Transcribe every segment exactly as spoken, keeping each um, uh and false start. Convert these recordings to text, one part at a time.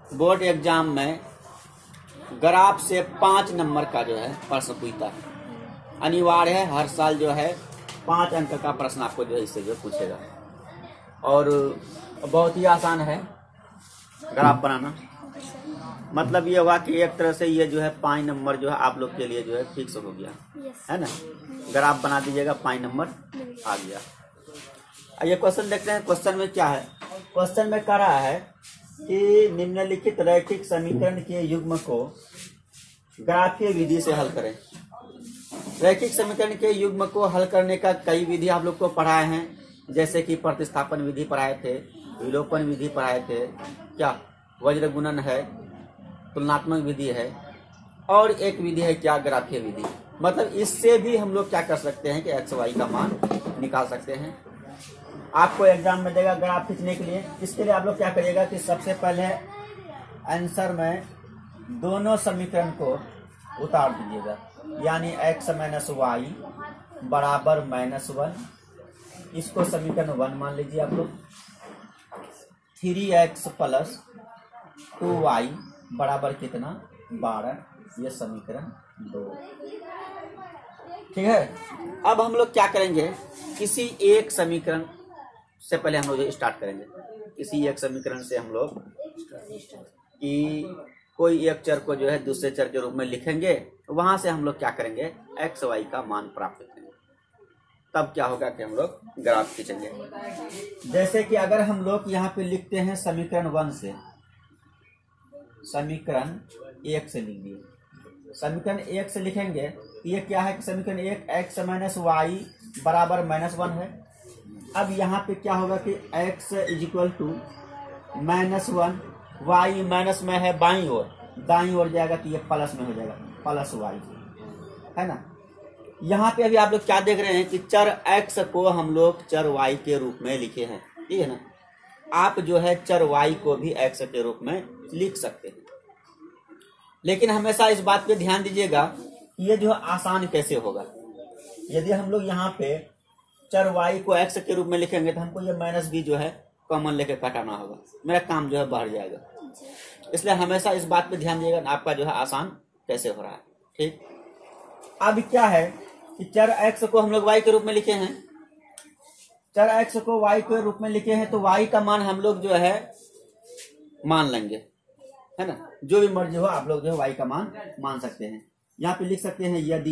Board exam में graph से पांच नंबर का जो है प्रश्न पूछता है, अनिवार्य है हर साल जो है पांच अंक का प्रश्न आपको जो है इससे जो पूछेगा। और बहुत ही आसान है ग्राफ बनाना। मतलब ये हुआ कि एक तरह से ये जो है पाँच नंबर जो है आप लोग के लिए जो है फिक्स हो गया है ना। ग्राफ बना दीजिएगा, पाँच नंबर आ गया। ये क्वेश्चन देखते हैं, क्वेश्चन में क्या है। क्वेश्चन में कह रहा है कि निम्नलिखित रैखिक समीकरण के युग्म को ग्राफीय विधि से हल करें। रैखिक समीकरण के युग्म को हल करने का कई विधि आप लोग को पढ़ाए हैं, जैसे कि प्रतिस्थापन विधि पढ़ाए थे, विलोपन विधि पढ़ाए थे, क्या वज्र गुणन है, तुलनात्मक विधि है, और एक विधि है क्या ग्राफीय विधि। मतलब इससे भी हम लोग क्या कर सकते हैं कि एक्स वाई का मान निकाल सकते हैं। आपको एग्जाम में देगा ग्राफ खींचने के लिए। इसके लिए आप लोग क्या करिएगा कि सबसे पहले आंसर में दोनों समीकरण को उतार दीजिएगा, यानी एक्स माइनस वाई बराबर माइनस वन, इसको समीकरण वन मान लीजिए आप लोग। Three x plus two y बराबर कितना, बारह, ये समीकरण दो। ठीक है। अब हम लोग क्या करेंगे, किसी एक समीकरण से पहले हम लोग स्टार्ट करेंगे। किसी एक समीकरण से हम लोग कि कोई एक चर को जो है दूसरे चर के रूप में लिखेंगे, वहां से हम लोग क्या करेंगे, एक्स वाई का मान प्राप्त करेंगे। तब क्या होगा कि हम लोग ग्राफ खींचेंगे। जैसे कि अगर हम लोग यहाँ पे लिखते हैं समीकरण वन से, समीकरण एक से लिख दिए। समीकरण एक से लिखेंगे तो ये क्या है कि समीकरण एक एक्स माइनस वाई बराबर माइनस वन है। अब यहाँ पे क्या होगा कि x is equal to minus one, y minus में है बाई ओर, दाई ओर जाएगा तो ये प्लस में हो जाएगा, प्लस वाई, है ना। यहाँ पे अभी आप लोग क्या देख रहे हैं कि चर x को हम लोग चर y के रूप में लिखे हैं, ठीक है ना। आप जो है चर y को भी x के रूप में लिख सकते हैं, लेकिन हमेशा इस बात पे ध्यान दीजिएगा कि ये जो आसान कैसे होगा। यदि हम लोग यहाँ पे चर y को x के रूप में लिखेंगे तो हमको ये माइनस भी जो है कॉमन लेके काटाना होगा, मेरा काम जो है बढ़ जाएगा। इसलिए हमेशा इस बात पे ध्यान दीजिएगा आपका जो है आसान कैसे हो रहा है। ठीक। अब क्या है कि चर x को हम लोग y के रूप में लिखे हैं, चर x को y के रूप में लिखे हैं तो y का मान हम लोग जो है मान लेंगे, है ना। जो भी मर्जी हो आप लोग जो है y का मान मान सकते हैं। यहाँ पे लिख सकते हैं यदि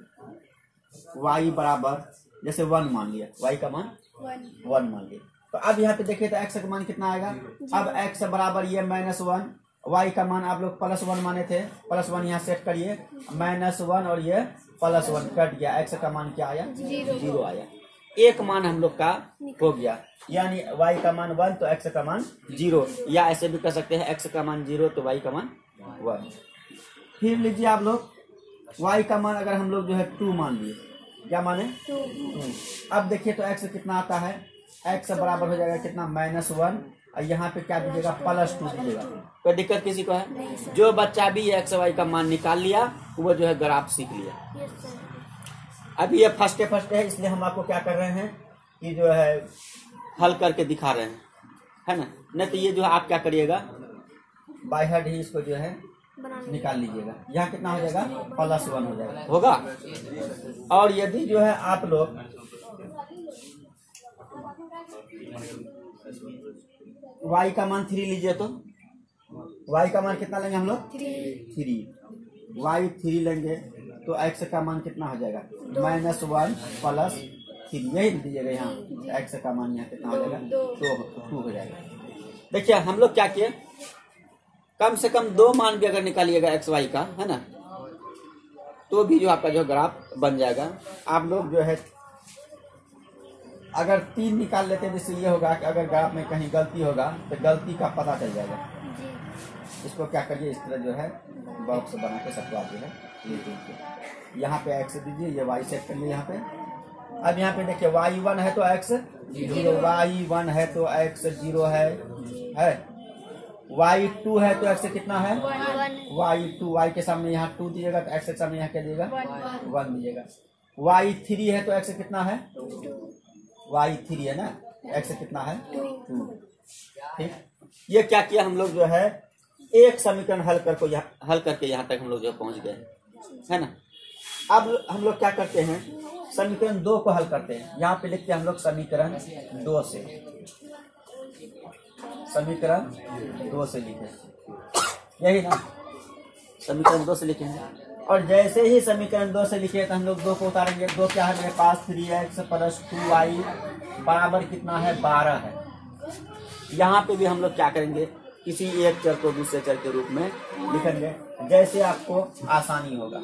y बराबर जैसे वन मान लिया, y का मान वन मान लिया, तो अब यहाँ पे देखिए तो x का मान कितना आएगा। अब x बराबर ये माइनस वन, y का मान आप लोग प्लस वन माने थे, प्लस वन यहाँ सेट करिए, माइनस वन और ये प्लस वन कट गया, x का मान क्या आया, जीरो आया। एक मान हम लोग का हो गया, यानी y का मान वन तो x का मान जीरो, या ऐसे भी कर सकते हैं x का मान जीरो तो y का मान वन। फिर लीजिए आप लोग y का मान अगर हम लोग जो है टू मान लिए, क्या माने टू। अब देखिए तो x कितना आता है, x बराबर हो जाएगा कितना, माइनस वन, और यहाँ पे क्या दीजिएगा, प्लस टू दीजिएगा। कोई दिक्कत किसी को है? जो बच्चा भी एक्स वाई का मान निकाल लिया वो जो है ग्राफ सीख लिया। अभी ये फर्स्ट फर्स्ट है, इसलिए हम आपको क्या कर रहे हैं कि जो है हल करके दिखा रहे हैं, है ना। नहीं तो ये जो है आप क्या करिएगा, बाय हेड ही इसको जो है निकाल लीजिएगा। यहाँ कितना हो जाएगा, प्लस वन हो जाएगा, होगा। और यदि जो है आप लोग y का मान थ्री लीजिए तो y का मान कितना लेंगे हम लोग, थ्री। y थ्री लेंगे तो x का मान कितना हो जाएगा, माइनस वन प्लस थ्री, यही दीजिएगा। यहाँ x का मान यहाँ कितना हो जाएगा, दो टू हो जाएगा। देखिए हम लोग क्या किए, कम से कम दो मान भी अगर निकालिएगा एक्स वाई का, है ना, तो भी जो आपका जो ग्राफ बन जाएगा। आप लोग जो है अगर तीन निकाल लेते हैं, जिससे ये होगा कि अगर ग्राफ में कहीं गलती होगा तो गलती का पता चल जाएगा। इसको क्या करिए, इस तरह जो है बॉक्स बना के सटवा जो है लिख यहाँ पे एक्स दीजिए, ये वाई सेट करिए यहाँ पे। अब यहाँ पे देखिए वाई वन है तो एक्स जीरो, वाई वन है तो एक्स जीरो है, है वाई टू है तो एक्स कितना है, वाई टू, वाई के सामने यहाँ टू दीजिएगा तो एक्स के सामने यहाँ क्या दीजिएगा, वन दीजिएगा। वाई थ्री है तो एक्स कितना है, वाई थ्री है ना, एक्स कितना है, टू। ठीक। ये क्या किया हम लोग जो है एक समीकरण हल कर को हल करके यहाँ तक हम लोग जो पहुंच गए है ना। अब हम लोग क्या करते हैं, समीकरण दो को हल करते हैं। यहाँ पे लिखते हैं हम लोग समीकरण दो से, समीकरण दो से लिखे, यही ना, समीकरण दो से लिखेंगे। और जैसे ही समीकरण दो से लिखे तो हम लोग दो को उतारेंगे। दो क्या है मेरे पास, three x plus two y बराबर कितना है, बारह है। यहाँ पे भी हम लोग क्या करेंगे, किसी एक चर को दूसरे चर के रूप में लिखेंगे, जैसे आपको आसानी होगा।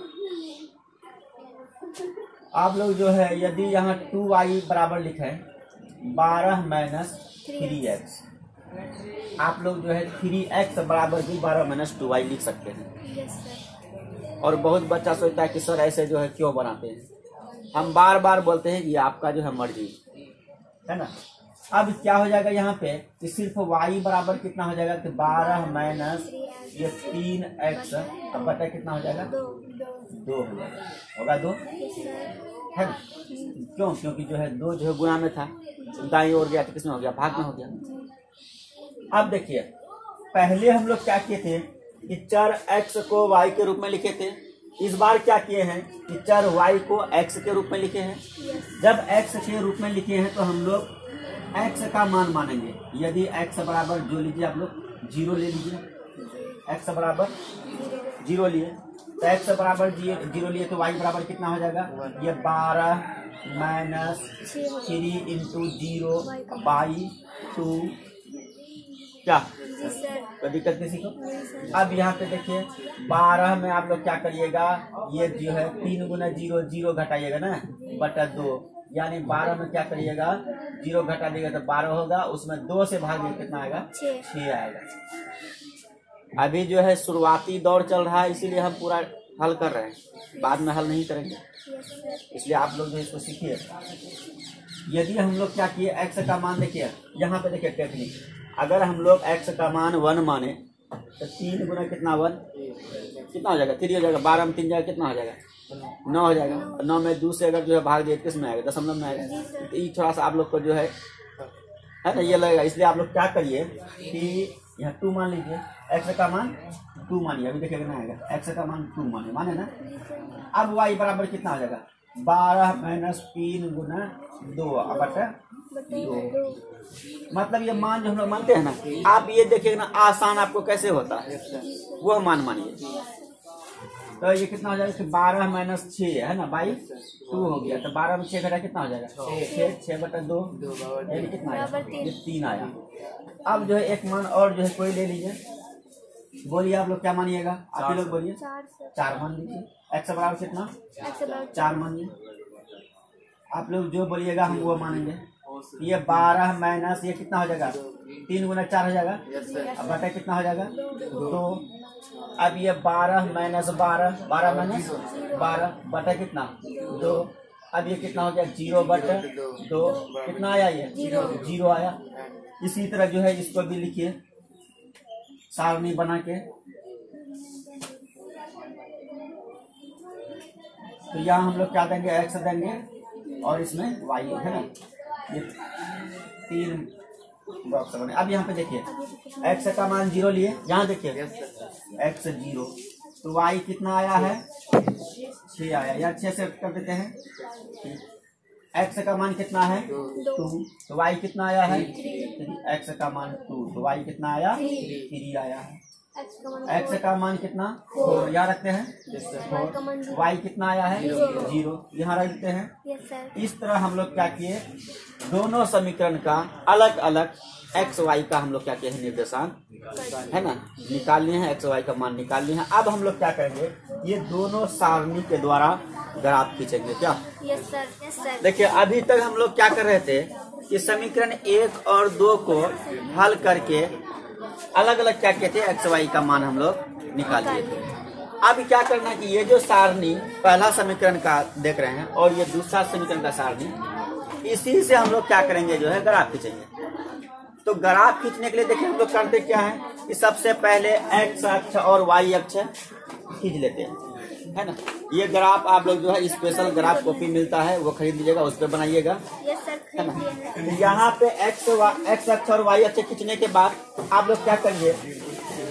आप लोग जो है यदि यहाँ टू वाई बराबर लिखे बारह माइनस थ्री एक्स, आप लोग जो है थ्री एक्स बराबर भी बारह माइनस टू वाई लिख सकते हैं। और बहुत बच्चा सोचता है कि सर ऐसे जो है क्यों बनाते हैं। हम बार बार बोलते हैं कि आपका जो है मर्जी है ना। अब क्या हो जाएगा यहाँ पे कि सिर्फ y बराबर कितना हो जाएगा कि बारह माइनस ये तीन एक्स, अब बटा कितना हो जाएगा, दो हो जाएगा, होगा दो है ना। क्यों, क्योंकि जो है दो जो है गुणा में था, दाईं ओर गया तो किसमें हो गया, भाग में हो गया। अब देखिए पहले हम लोग क्या किए थे कि चर x को y के रूप में लिखे थे। इस बार क्या किए हैं कि चर y को x के रूप में लिखे हैं। जब x के रूप में लिखे हैं तो हम लोग x का मान मानेंगे। यदि x बराबर जो लीजिए आप लोग जीरो ले लीजिए, x बराबर जीरो लिए तो x बराबर जीरो लिए तो y बराबर कितना हो जाएगा, ये बारह minus three into zero by two, क्या कोई दिक्कत किसी को। अब यहाँ पे देखिए बारह में आप लोग क्या करिएगा, ये जो है तीन गुना जीरो जीरो घटाइएगा ना बटा दो, यानी बारह में क्या करिएगा, जीरो घटा देगा तो बारह होगा, उसमें दो से भाग में कितना आएगा, छह आएगा। अभी जो है शुरुआती दौर चल रहा है, इसीलिए हम पूरा हल कर रहे हैं, बाद में हल नहीं करेंगे, इसलिए आप लोग जो इसको सीखिए। यदि हम लोग क्या किए, एक्स का मान देखिए यहाँ पे देखिए टेक्निक, अगर हम लोग एक्स का मान वन माने तो तीन गुना कितना वन कितना हो जाएगा, थ्री हो जाएगा, बारह में तीन जाएगा कितना हो जाएगा, नौ हो जाएगा। नौ में दो से अगर जो है भाग दिए किस में आएगा, दशमलव में आएगा। तो ये थोड़ा सा आप लोग को जो है है ना ये लगेगा, इसलिए आप लोग क्या करिए कि यहाँ टू मान लीजिए, एक्स का मान टू मानिए, अभी देखिए कितना आएगा, एक्स का मान टू मानिए, माने ना। अब वाई बराबर कितना हो जाएगा, बारह माइनस तीन गुना दो बटा दो, मतलब ये मान जो हम लोग मानते हैं ना, आप ये देखिएगा ना आसान आपको कैसे होता है वो मान मानिए। तो ये कितना हो जाएगा कि बारह माइनस छः है ना बाई टू हो गया, तो बारह में छः घटा कितना हो जाएगा, छः छः बटा दो, यानी कितना आया, ये तीन आया। अब जो है एक मान और जो है कोई ले लीजिए, बोलिए आप लोग क्या मानिएगा, आप लोग बोलिए, चार मान लीजिए। एक्स बराबर कितना, चार मानिए, आप लोग जो बोलिएगा हम वो मानेंगे। ये बारह माइनस ये कितना हो जाएगा, तीन गुना चार हो जाएगा, अब बटा कितना हो जाएगा, दो। अब ये बारह माइनस बारह, बारह माइनस बारह बटा कितना, दो। अब ये कितना हो गया, जीरो बटा दो, कितना आया, ये जीरो आया। इसी तरह जो है इसको भी लिखिए सारणी बना के। तो यहाँ हम लोग क्या देंगे, एक्स देंगे और इसमें वाई है ना, ये तीन बॉक्स बने। अब यहाँ पे देखिए एक्स का मान जीरो लिए, यहाँ देखिए एक्स जीरो, तो वाई कितना आया है, छः आया, या छः से कर देते हैं। एक्स का मान कितना है, टू, तो वाई कितना आया है, एक्स का मान टू, तो वाई कितना आया, थ्री आया है। एक्स का मान कितना, फोर, यहाँ रखते हैं। वाई कितना आया है, जीरो, यहाँ रख देते हैं। इस तरह हम लोग क्या किए, दोनों समीकरण का अलग अलग एक्स वाई का हम लोग क्या किए हैं, निर्देशांक है ना निकाल लिए हैं, एक्स वाई का मान निकाल लिए हैं। अब हम लोग क्या करेंगे, ये दोनों सारणी के द्वारा ग्राफ खींचेंगे। क्या, यस सर, यस सर। देखिए अभी तक हम लोग क्या कर रहे थे कि समीकरण एक और दो को हल करके अलग अलग क्या कहते हैं, एक्स वाई का मान हम लोग निकाल लिए थे। अब क्या करना है कि ये जो सारणी पहला समीकरण का देख रहे हैं और ये दूसरा समीकरण का सारणी, इसी से हम लोग क्या करेंगे, जो है ग्राफ खींचेंगे। तो ग्राफ खींचने के लिए देखिए हम लोग करते क्या है कि सबसे पहले एक्स अक्ष और वाई अक्ष खींच लेते हैं, है ना। ये ग्राफ आप लोग जो है स्पेशल ग्राफ कॉपी मिलता है, वो खरीद लीजिएगा, उस पर बनाइएगा, है ना। यहाँ पे एक्स एक्स अक्ष और वाई अक्ष खींचने के बाद आप लोग क्या करेंगे,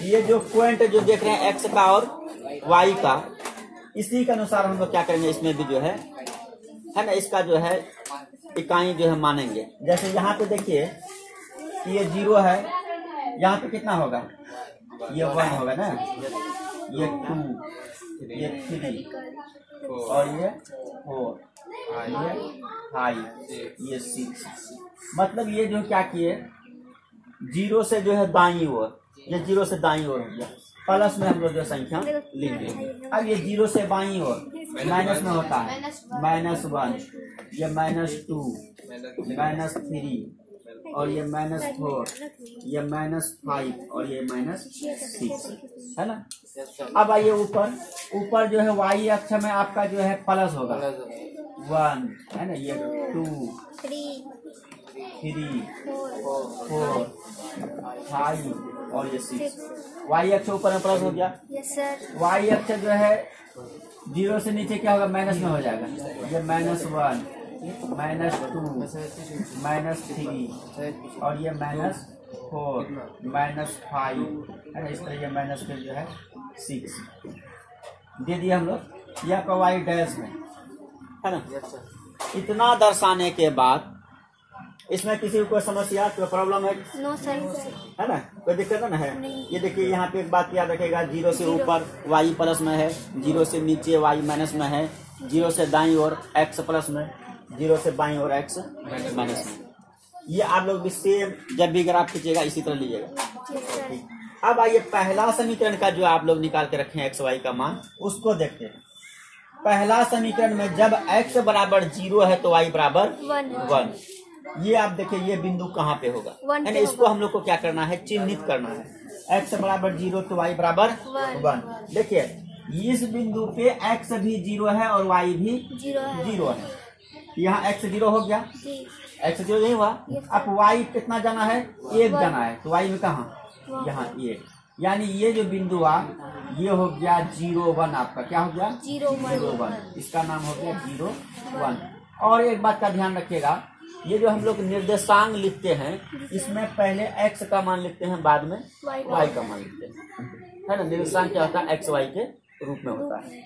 ये जो पॉइंट जो देख रहे हैं एक्स का और वाई का, इसी के अनुसार हम लोग क्या करेंगे, इसमें भी जो है है ना, इसका जो है इकाई जो है मानेंगे। जैसे यहाँ पे देखिए कि ये जीरो है, यहाँ पे कितना होगा, ये वन होगा ना, ये टू, ये थ्री, और ये फोर, ये फाइव, ये सिक्स। मतलब ये जो क्या किए, जीरो से जो है दाईं ओर, ये जीरो से दाईं ओर हो गया, प्लस में हम लोग जो संख्या लिखेंगे। अब ये जीरो से बाईं ओर माइनस में होता है, माइनस वन, ये माइनस टू, माइनस थ्री, और ये माइनस फोर, ये माइनस फाइव, और ये माइनस सिक्स, है ना। अब आइए ऊपर, ऊपर जो है वाई अक्ष में आपका जो है प्लस होगा, वन है ना, ये टू, थ्री, फोर, फाइव, और ये सिक्स। वाई अक्ष ऊपर में प्लस हो गया। वाई अक्ष जो है जीरो से नीचे क्या होगा, माइनस में हो जाएगा, ये minus one, minus two, minus three, और ये माइनस फोर, माइनस फाइव, है ना। इस तरह ये माइनस फिर जो है सिक्स दे दिया हम लोग, यह का वाई डैश में, है ना। इतना दर्शाने के बाद इसमें किसी को कोई समस्या, कोई प्रॉब्लम है? नो सर, है ना, कोई दिक्कत है ना है? ये देखिए यहाँ पे एक बात याद रखेगा, जीरो से ऊपर वाई प्लस में है, जीरो से नीचे वाई माइनस में है, जीरो से दाईं ओर एक्स प्लस में, जीरो से बाईं ओर एक्स माइनस में। ये आप लोग भी सेम जब भी ग्राफ खींचेगा इसी तरह लीजिएगा। अब आइए पहला समीकरण का जो आप लोग निकाल के रखे हैं एक्स वाई का मान, उसको देखते हैं। पहला समीकरण में जब एक्स बराबर जीरो है तो वाई बराबर वन। ये आप देखिए ये बिंदु कहाँ पे होगा, यानी इसको हम लोग को क्या करना है, चिन्हित करना है। एक्स बराबर जीरो तो वाई बराबर वन। देखिए इस बिंदु पे एक्स भी जीरो है और वाई भी जीरो है। यहाँ एक्स जीरो हो गया, एक्स जीरो नहीं हुआ। अब वाई कितना जाना है, एक जाना है, तो वाई में कहाँ, यहाँ एक। यानी ये जो बिंदु आ ये हो गया जीरो वन, आपका क्या हो गया, जीरो वन। इसका नाम हो गया जीरो वन। और एक बात का ध्यान रखिएगा, ये जो हम लोग निर्देशांक लिखते हैं इसमें पहले एक्स का मान लिखते हैं, बाद में वाई का मान लिखते हैं, है ना। निर्देशांक क्या होता है, एक्स वाई के रूप में होता है।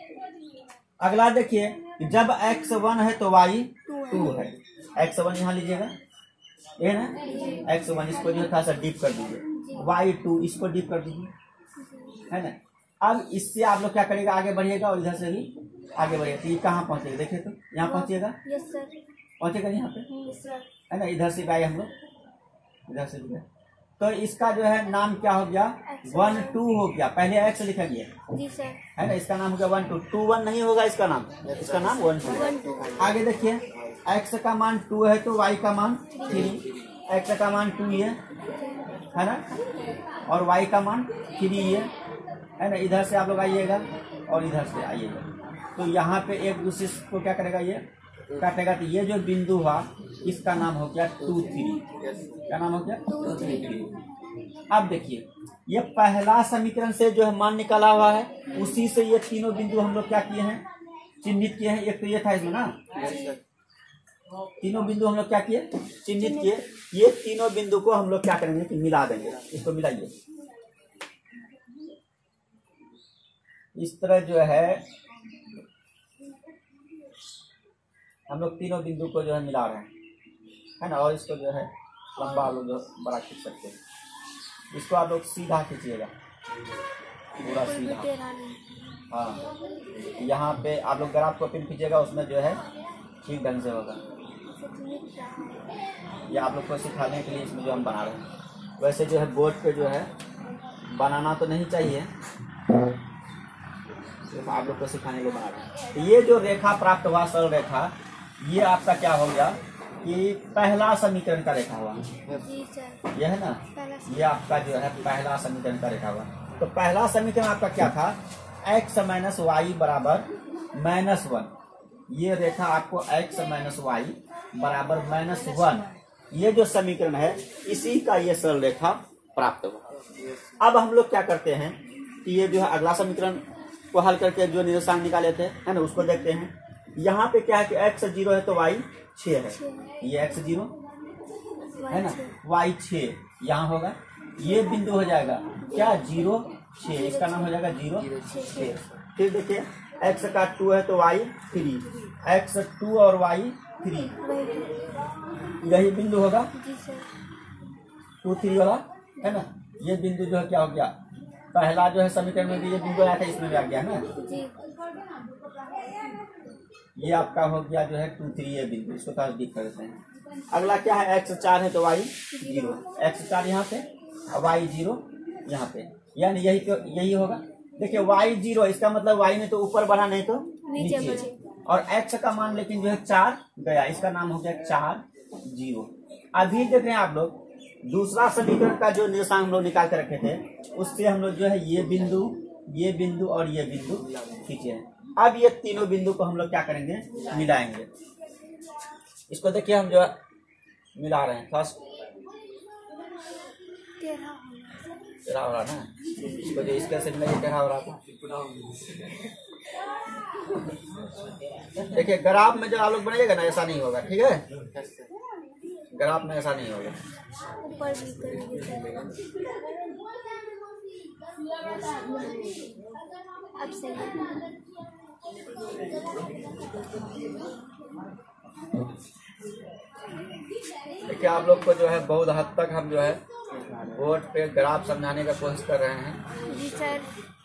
अगला देखिए, जब एक्स वन है तो वाई टू है। एक्स वन यहाँ लीजिएगा, ये ना एक्स वन, इसको जो थोड़ा सा डीप कर दीजिए, वाई टू इसको डीप कर दीजिए, है ना। अब इससे आप लोग क्या करेगा, आगे बढ़िएगा और इधर से भी आगे बढ़िएगा, तो ये कहाँ पहुँचेगा, देखिए तो यहाँ पहुँचेगा, पहुँचेगा यहाँ पे, है ना। इधर से गए हम लोग, इधर से गए, तो इसका जो है नाम क्या हो गया, वन टू हो गया। पहले एक्स लिखा गया है ना, इसका नाम हो गया वन टू। टू वन नहीं होगा इसका नाम, इसका नाम वन टू। आगे देखिए, एक्स का मान टू है तो वाई का मान थ्री, एक्स का मान टू ये है ना, और वाई का मान थ्री ये है ना। इधर से आप लोग आइएगा और इधर से आइएगा, तो यहाँ पे एक दूसरे को क्या करेगा, ये काटेगा। तो ये जो बिंदु हुआ इसका नाम हो गया टू थ्री, क्या नाम हो गया, टू थ्री। अब देखिए ये पहला समीकरण से जो है मान निकाला हुआ है, उसी से ये तीनों बिंदु हम लोग क्या किए हैं, चिन्हित किए हैं। एक तो ये था इसमें ना, तीनों बिंदु हम लोग क्या किए, चिन्हित किए। ये तीनों बिंदु को हम लोग क्या करेंगे कि मिला देंगे, इसको मिलाइए। इस तरह जो है हम लोग तीनों बिंदु को जो है मिला रहे हैं, है ना। और इसको जो है लंबा आप लोग जो बड़ा खींच सकते हैं, इसको आप लोग सीधा खींचिएगा, पूरा सीधा। हाँ, यहाँ पे आप लोग ग्राफ कॉपी खींचिएगा, उसमें जो है ठीक ढंग से होगा। ये आप लोग को सिखाने के लिए इसमें जो हम बना रहे हैं। वैसे जो है बोर्ड पे जो है बनाना तो नहीं चाहिए, सिर्फ आप लोग को सिखाने के लिए बना रहे हैं। तो ये जो रेखा प्राप्त हुआ, सरल रेखा, ये आपका क्या हो गया कि पहला समीकरण का रेखा हुआ, ये है ना, ये आपका जो है पहला समीकरण का रेखा हुआ। तो पहला समीकरण आपका क्या था, एक्स माइनस वाई बराबर माइनस वन। ये रेखा आपको एक्स माइनस वाई बराबर माइनस वन, ये जो समीकरण है इसी का ये सरल रेखा प्राप्त हुआ। अब हम लोग क्या करते हैं कि ये जो है अगला समीकरण को हल करके जो निर्देशांक निकाले थे, है ना, उसको देखते हैं। यहाँ पे क्या है कि एक्स जीरो है तो वाई छः है, ये एक्स जीरो है ना, वाई छः यहाँ होगा। ये बिंदु हो जाएगा क्या जीरो छः, इसका नाम हो जाएगा जीरो छः। फिर देखिए एक्स का टू है तो वाई थ्री, एक्स टू और वाई थ्री, यही बिंदु होगा टू थ्री वाला है ना। ये बिंदु जो है क्या हो गया, पहला जो है समीकरण में भी ये बिंदु आया था, इसमें भी आ गया ना। ये आपका हो गया जो है टू थ्री ये बिंदु, इसको थोड़ा डीप कर देते हैं। अगला क्या है, एक्स चार है तो वाई जीरो, एक्स चार यहाँ पे और वाई जीरो यहाँ पे, यानी यही तो यही होगा। देखिए वाई जीरो, इसका मतलब वाई ने तो ऊपर बढ़ा नहीं तो नीचे, नीचे। और एक्स का मान लेकिन जो है चार गया, इसका नाम हो गया चार जीरो। अभी देख रहे हैं आप लोग दूसरा समीकरण का जो निर्देशांक हम लोग निकाल कर रखे थे, उससे हम लोग जो है ये बिंदु ये बिंदु और ये बिंदु खींचे हैं। अब ये तीनों बिंदु को हम लोग क्या करेंगे, मिलाएंगे। इसको देखिए हम जो है मिला रहे हैं, फर्स्ट तेरह हो रहा ना, इसको जो इसके से मिलाइए तेरह हो रहा था। देखिए ग्राफ में जो आप लोग बनाइएगा ना ऐसा नहीं होगा, ठीक है, ग्राफ में ऐसा नहीं होगा। अब सही देखिए आप लोग को जो है बहुत हद तक हम जो है बोर्ड पे ग्राफ समझाने का कोशिश कर रहे हैं। जी सर,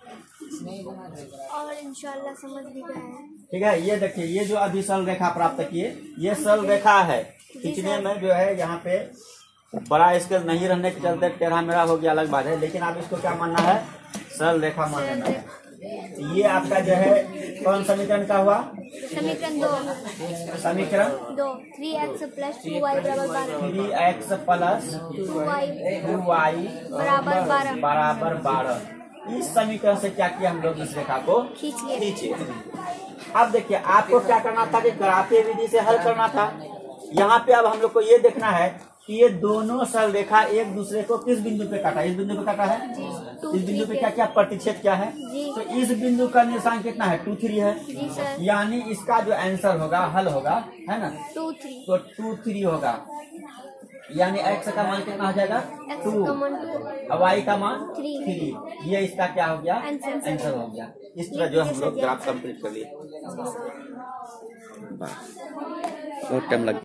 और इंशाल्लाह समझ भी गए हैं। ठीक है, ये देखिए ये जो अभी सरल रेखा प्राप्त किए, ये सरल रेखा है। खींचने में जो है यहाँ पे बड़ा स्केल नहीं रहने के चलते टेढ़ा मेढ़ा हो गया अलग बात है, लेकिन आप इसको क्या मानना है, सरल रेखा मान लेना है। ये आपका जो है कौन समीकरण का हुआ, समीकरण दो, समीकरण दो three x plus two y बराबर बारह, three x plus two y two y बराबर बारह बराबर बारह। इस समीकरण से क्या किया हम लोग, इस रेखा को खींचिए। खींचे। अब देखिए आपको क्या करना था कि ग्राफीय विधि से हल करना था। यहाँ पे अब हम लोग को ये देखना है कि ये दोनों सरल रेखा एक दूसरे को किस बिंदु पे काटा, इस बिंदु पे काटा है, इस बिंदु पे क्या क्या प्रतिच्छेद क्या है, तो इस बिंदु का निर्देशांक कितना है, टू थ्री है, यानी इसका जो आंसर होगा हल होगा है ना टू थ्री, तो टू थ्री होगा, यानी एक्स का मान कितना हो जाएगा टू, वाई का मान थ्री, थ्री। ये इसका क्या हो गया, आंसर हो गया। इस तरह जो हम लोग ग्राफ कंप्लीट कर लिए, बहुत टाइम लग